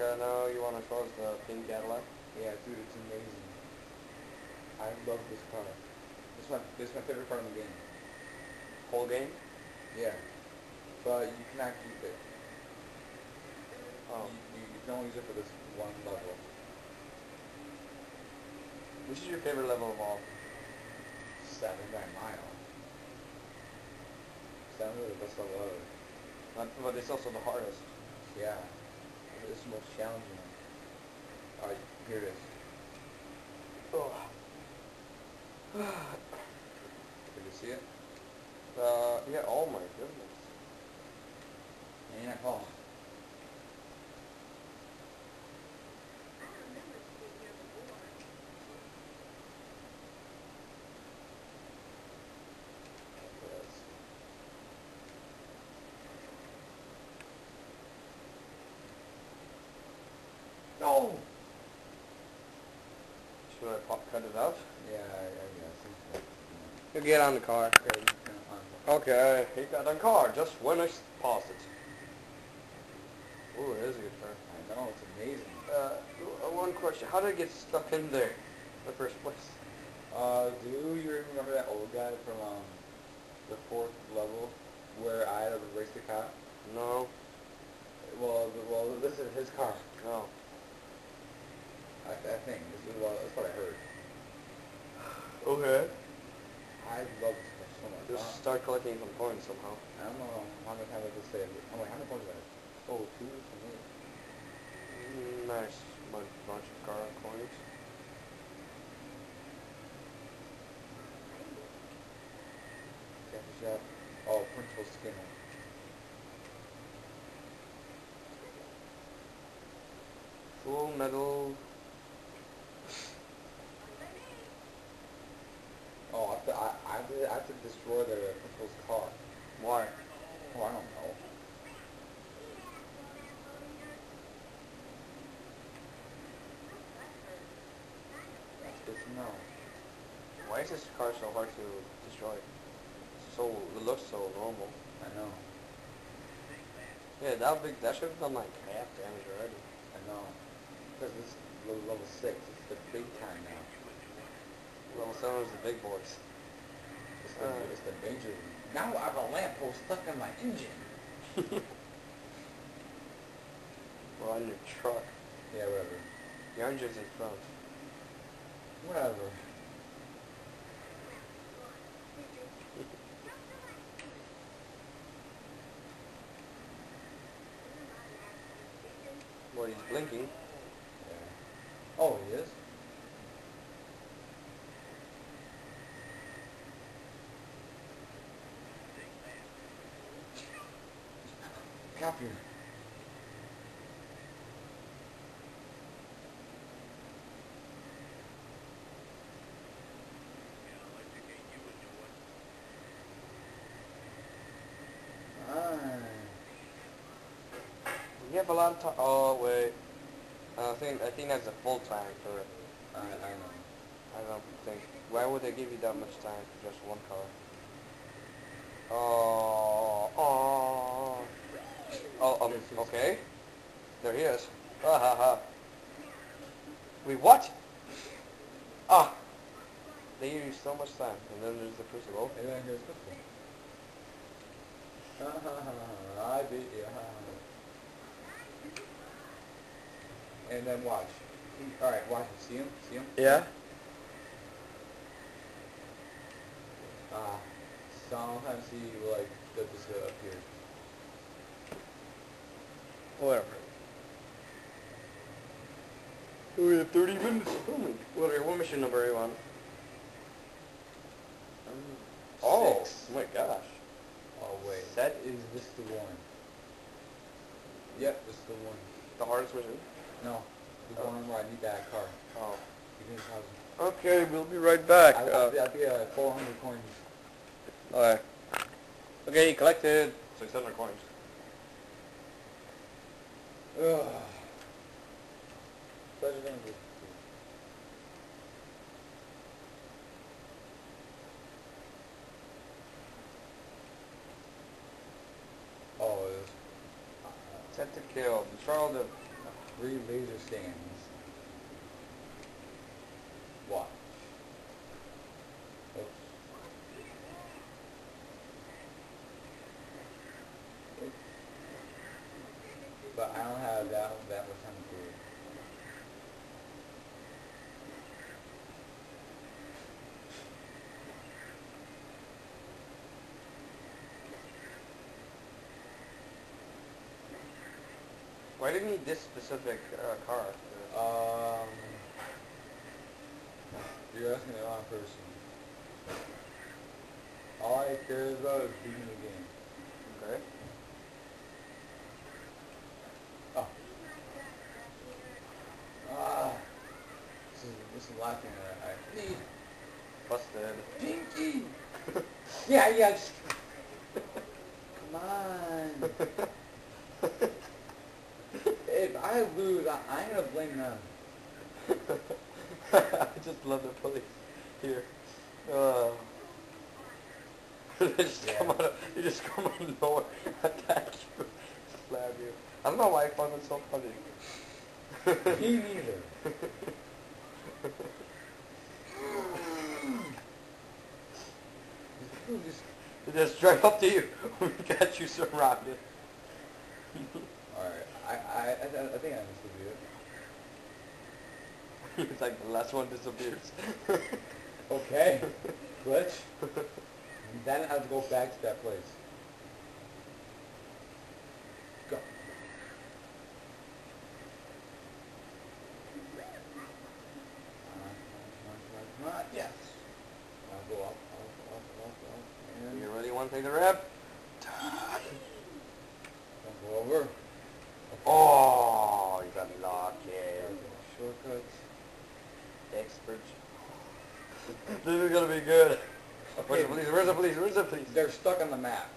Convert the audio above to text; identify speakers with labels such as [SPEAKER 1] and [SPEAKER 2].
[SPEAKER 1] now you want to show us the pink Cadillac?
[SPEAKER 2] Yeah, dude, it's amazing. I love this car. This is my favorite car in the game.
[SPEAKER 1] Whole game?
[SPEAKER 2] Yeah. But you cannot keep it.
[SPEAKER 1] Oh.
[SPEAKER 2] You can only use it for this one level.
[SPEAKER 1] Which is your favorite level of all?
[SPEAKER 2] 7 by a mile. 7 is the best level ever.
[SPEAKER 1] But it's also the hardest.
[SPEAKER 2] Yeah. It's the most challenging. Alright, here it is.
[SPEAKER 1] Oh.
[SPEAKER 2] Did you see it?
[SPEAKER 1] Yeah, oh my goodness.
[SPEAKER 2] Yeah, oh. No!
[SPEAKER 1] Should I cut it out?
[SPEAKER 2] Yeah, I guess.
[SPEAKER 1] You get on the car.
[SPEAKER 2] Yeah, you can
[SPEAKER 1] Okay, he got on the car just when I paused it. Ooh, it is a good car.
[SPEAKER 2] I know, it's amazing.
[SPEAKER 1] One question. How did it get stuck in there in the first place?
[SPEAKER 2] Do you remember that old guy from the 4th level where I had to race the car?
[SPEAKER 1] No.
[SPEAKER 2] Well, this is his car.
[SPEAKER 1] No.
[SPEAKER 2] I think. That's what I heard.
[SPEAKER 1] Okay.
[SPEAKER 2] I love this car so much.
[SPEAKER 1] Just start collecting some coins somehow.
[SPEAKER 2] I don't know how many times I just say it. I'm like, how many points did I? Oh, 2 for me.
[SPEAKER 1] Nice bunch of car coins.
[SPEAKER 2] Cash shop. Oh, Principal Skinner.
[SPEAKER 1] Full metal.
[SPEAKER 2] Oh, I have to destroy the Principal's car.
[SPEAKER 1] Why?
[SPEAKER 2] Oh, I don't know. That's good to know.
[SPEAKER 1] Why is this car so hard to destroy? It looks so normal.
[SPEAKER 2] I know.
[SPEAKER 1] Yeah, that should have done like half damage already.
[SPEAKER 2] I know. Because this is level 6. It's the big time now.
[SPEAKER 1] Level 7 is the big boys.
[SPEAKER 2] It's the major league. Now I have a lamppost stuck in my engine.
[SPEAKER 1] Or on your truck.
[SPEAKER 2] Yeah, whatever.
[SPEAKER 1] Your engine's in front.
[SPEAKER 2] Whatever.
[SPEAKER 1] Well, he's blinking.
[SPEAKER 2] Yeah. Oh, he is? Copier.
[SPEAKER 1] You have a lot of time. Oh wait, I think that's a full time for it.
[SPEAKER 2] I know.
[SPEAKER 1] I don't think. Why would they give you that much time for just one car? Oh. Okay. There he is. Ha ha ha. Wait, what? Ah. They give you so much time, and then there's the crucible.
[SPEAKER 2] And then here's the I beat you. And then watch. Alright, watch it. See him? See him?
[SPEAKER 1] Yeah.
[SPEAKER 2] Sometimes he like just appears.
[SPEAKER 1] Whatever. We have 30 minutes of filming. What mission number are you on? Oh,
[SPEAKER 2] 6.
[SPEAKER 1] my gosh.
[SPEAKER 2] Oh wait.
[SPEAKER 1] Set
[SPEAKER 2] Is this the one? Yep, this is the one.
[SPEAKER 1] the hardest mission?
[SPEAKER 2] No. The one where I need that car.
[SPEAKER 1] Oh.
[SPEAKER 2] You can have
[SPEAKER 1] Okay, we'll be right back.
[SPEAKER 2] I'll be 400 coins.
[SPEAKER 1] Alright. Okay, you collected 600 coins.
[SPEAKER 2] Ugh. Pleasure being with you. Oh, it is.
[SPEAKER 1] Set to kill. Destroy all the
[SPEAKER 2] 3 laser stands. Watch. Oops. Oops. But I don't have that much time to do it.
[SPEAKER 1] Why do you need this specific car?
[SPEAKER 2] You're asking the wrong person. All I care about is beating the game.
[SPEAKER 1] Okay.
[SPEAKER 2] Oh. Ah. This is the last thing that I need.
[SPEAKER 1] Busted.
[SPEAKER 2] Pinky! Yeah, yes! Come on. If I lose, I'm going to blame them.
[SPEAKER 1] I just love the police here. They just come out of, you just come out of nowhere, attack you, slap you. I don't know why I found it so funny.
[SPEAKER 2] Me neither.
[SPEAKER 1] They just drive up to you. We got you surrounded.
[SPEAKER 2] Alright, I think I understood it.
[SPEAKER 1] It's like the last one disappears.
[SPEAKER 2] Okay. Glitch. Then I have to go back to that place. Go. Come on. Yes. I'll go up. And
[SPEAKER 1] You ready? One thing to rep.
[SPEAKER 2] I'll go over. Okay.
[SPEAKER 1] Oh, you got lucky.
[SPEAKER 2] Shortcuts.
[SPEAKER 1] Expert. This is gonna be good.
[SPEAKER 2] Okay.
[SPEAKER 1] Where's the police? Where's the police? Where's the police?
[SPEAKER 2] They're stuck on the map.